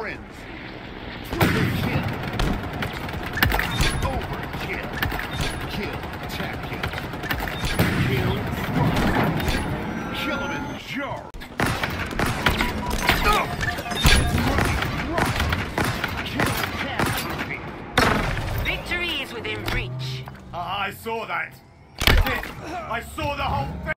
friends. Triple kill. Overkill. Kill. Tackle. Kill. Kill him in jar. Victory is within reach. I saw that. I saw the whole thing.